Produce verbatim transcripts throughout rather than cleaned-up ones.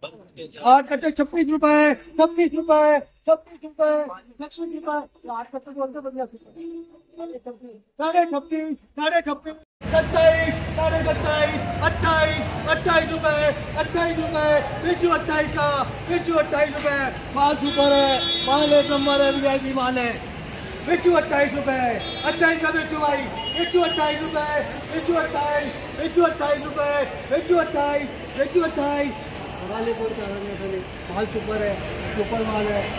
आठ कट्टे छब्बीस रुपए, छब्बीस रुपए, छब्बीस रुपए, छब्बीस रुपए, आठ कट्टे बोलते बढ़िया साढ़े छब्बीस, साढ़े छब्बीस, सत्ताईस, साढ़े सत्ताईस, अट्ठाईस, अट्ठाईस रुपए, अट्ठाईस रुपए, बिच्छू अट्ठाईस का, बिच्छू अट्ठाईस रुपए, माल सुपर है, माल एक नंबर है, वीआईपी माल है, बिच्छू अट्ठाईस रुपए, अट्ठाईस का बिच्छू भाई, बिच्छू अट्ठाईस रुपए, बिच्छू अट्ठाईस, बिच्छू अट्ठाईस रुपए, बिच्छू अट्ठाईस, बिच्छू अट्ठाईस, माल सुपर है, सुपर माल है,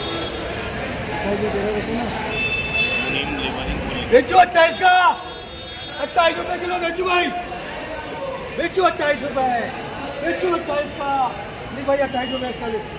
बिच्छू अट्ठाईस का, अट्ठाईस रुपए किलो बिच्छू भाई, बिच्छू अट्ठाईस रुपए, बिच्छू अट्ठाईस का, नहीं भाई अट्ठाईस रुपए इसका ले।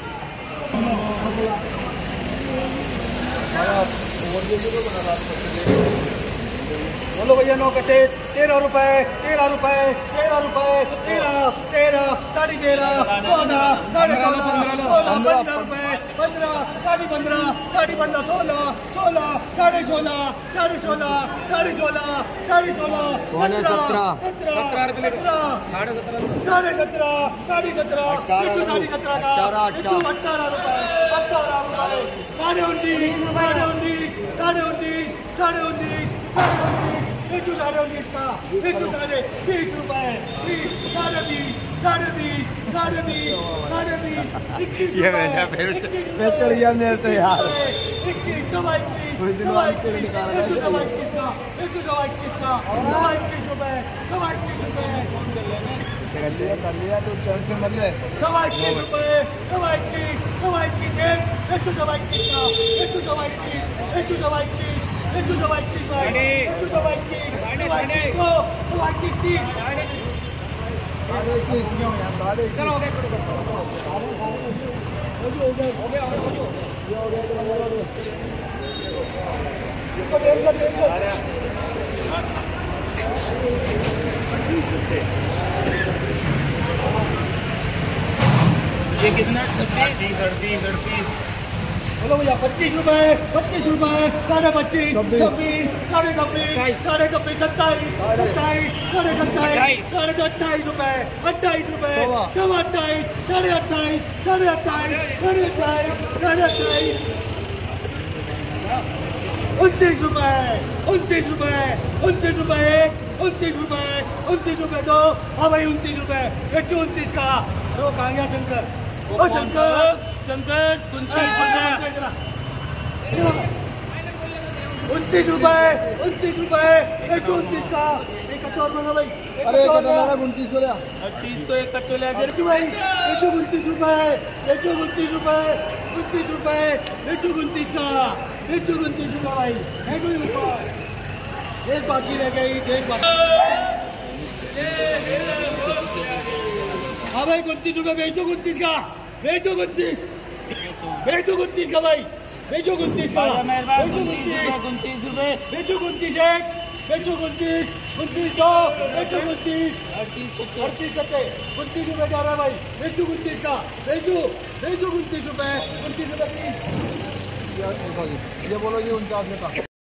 बोलो भैया नौ कट्टे तेरह रुपए, तेरह रुपए, तेरह रुपए, तेरह, तेरह, साढ़े तेरह, चौदह, साढ़े चौदह, सोलह, पंद्रह रुपए, पंद्रह, साढ़े पंद्रह, साढ़े पंद्रह, सोलह, सोलह, साढ़े सोलह, साढ़े सोलह, साढ़े सोलह, साढ़े सोलह, सत्रह, सत्रह रुपए, साढ़े सत्रह, साढ़े सत्रह, साढ़े सत्रह, साढ़े सत्रह का, अठारह रुपए, अठारह रुपए, साढ़े उन्नीस, साढ़े उन्नीस, साढ़े उन्नीस, साढ़े उन्नीस, बिच्छू साढ़े उन्नीस का, बिच्छू साढ़े बीस रुपए, बीस, साढ़े बीस, साढ़े बीस, साढ़े बीस, साढ़े बीस, इक्कीस रुपए, इक्कीस, सवा इक्कीस, सवा इक्कीस, बिच्छू सवा इक्कीस का, बिच्छू सवा इक्कीस का, सवा इक्कीस रुपए, सवा इक्कीस रुपए, कर लिया तो सवा इक्कीस रुपए, सवा इक्कीस, सवा इक्कीस एक, बिच्छू सवा इक्कीस का, बिच्छू सवा इक्कीस, बिच्छू सवा इक्कीस, बिच्छू सवा इक्कीस भाई, बिच्छू सवा इक्कीस, सवा इक्कीस दो, सवा इक्कीस तीन, चलो हो गया, हो गया, हो गया, हो गया, ये कितना छब्बीस, अड़तीस, अड़तीस, बोलो भैया पच्चीस रुपए, पच्चीस रुपए, साढ़े पच्चीस, छब्बीस, साढ़े छब्बीस, साढ़े छब्बीस, सत्ताईस, सत्ताईस, साढ़े सत्ताईस, साढ़े अट्ठाईस रुपए, अट्ठाईस रुपए, सवा अट्ठाईस, साढ़े अट्ठाईस, साढ़े अट्ठाईस, साढ़े अट्ठाईस, साढ़े अट्ठाईस, उनतीस रुपए, उनतीस रुपए, उनतीस रुपए एक, उनतीस रुपए, उनतीस रुपए दो, हाँ भाई उनतीस रुपए, एक उनतीस का, तो कहाँ गया शंकर? ओ शंकर, शंकर, उनतीस रुपए, उनतीस रुपए, एक सौ उनतीस का, एक कट्टा और मंगा भाई, अरे उनतीस को लिया, अड़तीस को एक कट्टे ले गए भाई, एक सौ उनतीस रुपए, एक सौ उनतीस रुपए, उनतीस रुपए, एक सौ उनतीस का, एक सौ उनतीस रुपए भाई, एक सौ रुपए, एक बाकी रह गई, एक बाकी, हाँ भाई उनतीस रुपए, बेचो उनतीस का, बेचो उनतीस, बेचो उनतीस का भाई, बेचो उनतीस का, बेचो उनतीस रुपए, बेचो उनतीस एक, बेचो उनतीस, उनतीस दो, बेचो उनतीस, अड़तीस कट्टे, उनतीस रुपए जा रहा है भाई, बेचो उनतीस का, बेचो, बेचो उनतीस रुपए, उनतीस रुपए, ये बोलो ये उनचास का।